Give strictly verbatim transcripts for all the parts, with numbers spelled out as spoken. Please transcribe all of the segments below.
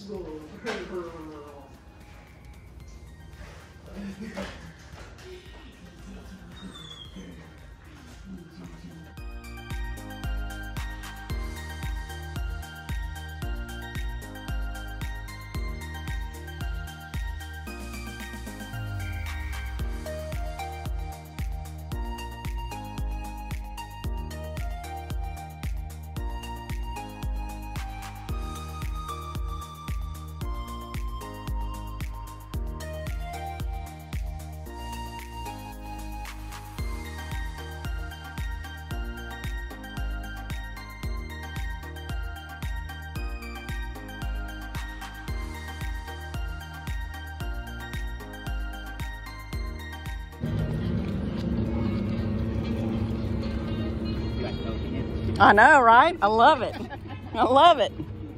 Good girl. I know, right? I love it. I love it.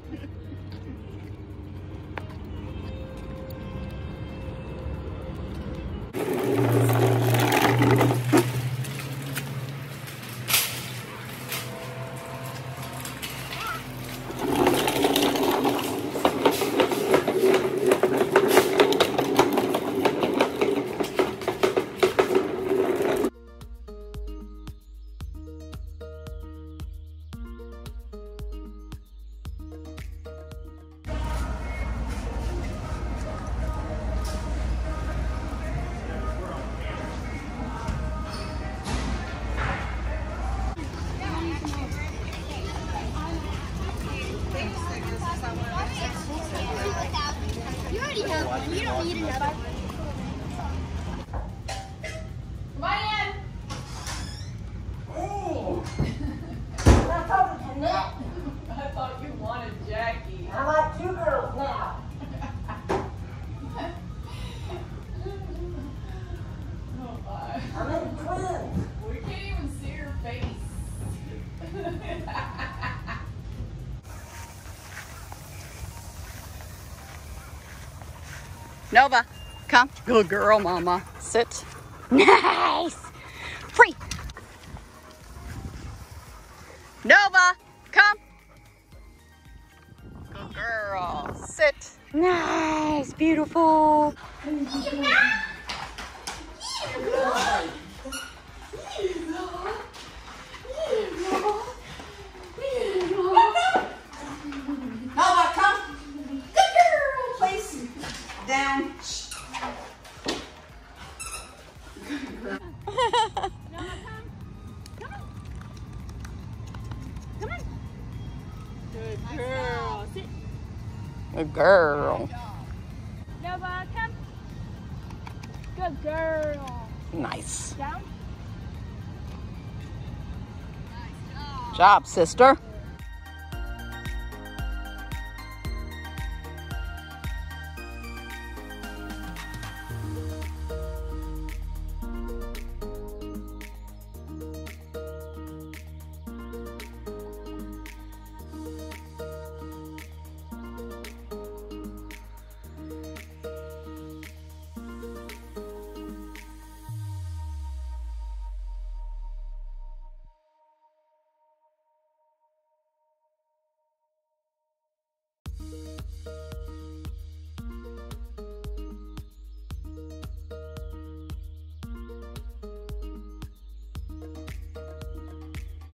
You already have one. You don't need another. Come on in. Hey, I'm talking to Nick. I thought you wanted Jackie. I like two girls now. Oh my. I'm in twins. We can't even see her face. Nova, come. Good girl, Mama. Sit. Nice. Free. Nova, come. Good girl. Sit. Nice. Beautiful. Nova, come. Good girl. Place down. Good girl. Sit. Good girl. Nova, come. Good girl. Nice. Down. Job, sister.